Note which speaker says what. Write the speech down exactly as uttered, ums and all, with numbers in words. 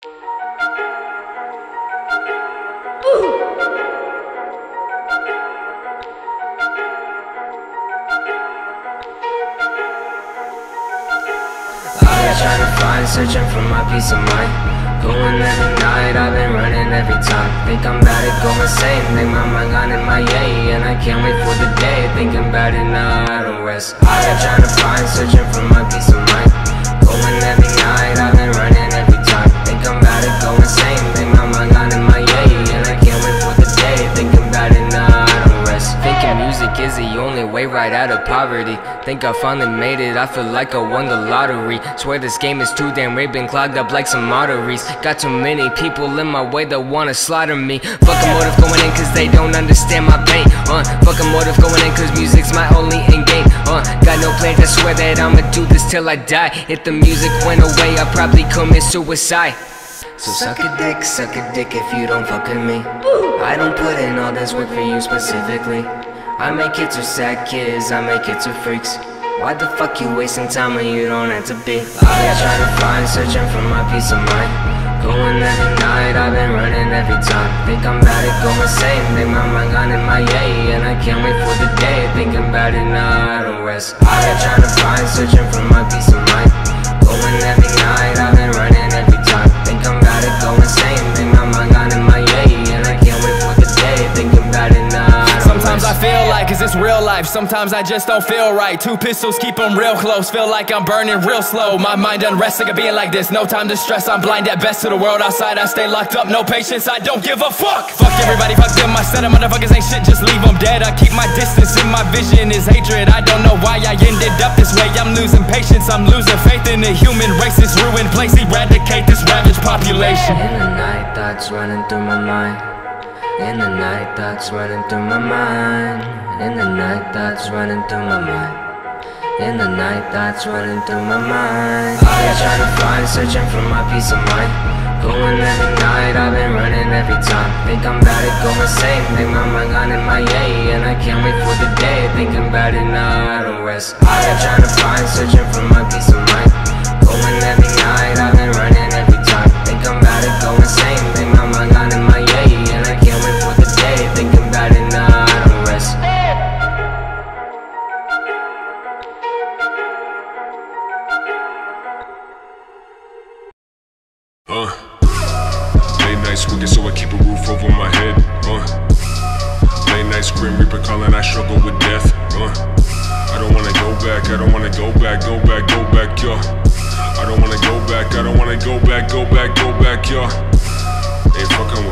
Speaker 1: Trying to find, searching for my peace of mind. Going every night, I've been running every time. Think I'm about to go insane, think my mind gone in my yay. And I can't wait for the day, thinking about it now, I don't rest. I've been trying to find, searching for my peace of mind. Going every night, I've been running every time. Think I'm about to go insane, think my mind gone in my yay. And I can't wait for the day, thinking about it now, I don't rest. Thinking music is the only way right out of poverty. Think I finally made it, I feel like I won the lottery. Swear this game is too damn rigged, been clogged up like some arteries. Got too many people in my way that wanna slaughter me. Fuck a motive going in cause they don't understand my pain. uh, Fuck a motive going in cause music's my only end game. uh, Got no plans, I swear that I'ma do this till I die. If the music went away, I'd probably commit suicide. So suck a dick, suck a dick if you don't fuck with me. I don't put in all this work for you specifically. I make hits for sad kids, I make hits for freaks. Why the fuck you wasting time when you don't have to be? I've been trying to find, searching for my peace of mind. Going every night, I've been running every time. Think I'm about to go insane, think my mind gone in my yay. And I can't wait for the day, thinking about it now, I don't rest. I've been trying to find, searching for my peace of mind. Going every night, I've been running every time. Think I'm about to go insane, think my mind gone in my yay. And I can't wait for the day, thinking about it now.
Speaker 2: Sometimes I feel like, is this real life? Sometimes I just don't feel right. Two pistols, keep them real close. Feel like I'm burning real slow. My mind unresting of being like this. No time to stress, I'm blind at best to the world outside. I stay locked up, no patience, I don't give a fuck. Fuck everybody, fuck them, my set of motherfuckers ain't shit, just leave them dead. I keep my distance and my vision is hatred. I don't know why I ended up this way. I'm losing patience, I'm losing faith in the human race. This ruined place, eradicate this ravaged population.
Speaker 1: In the night, thoughts running through my mind. In the night, thoughts running through my mind. In the night, thoughts running through my mind. In the night, thoughts running through my mind. I've been trying to find, searching for my peace of mind. Going every night, I've been running every time. Think I'm about to go insane, think my mind gone in my yay. And I can't wait for the day, thinking about it now, I don't rest. I've been trying to find, searching for my peace of mind. Going every night, I've been running every time. Think I'm about to go insane, think my mind gone in my yay. And I can't wait for the day, thinking about it now, I don't rest.
Speaker 3: Uh, late night squeaking, so I keep a roof over my head. Uh, late night grim reaper calling, I struggle with death. Uh, I don't wanna go back, I don't wanna go back, go back, go back, yo. I don't wanna go back, I don't wanna go back, go back, go back, yo. Hey, fuck 'em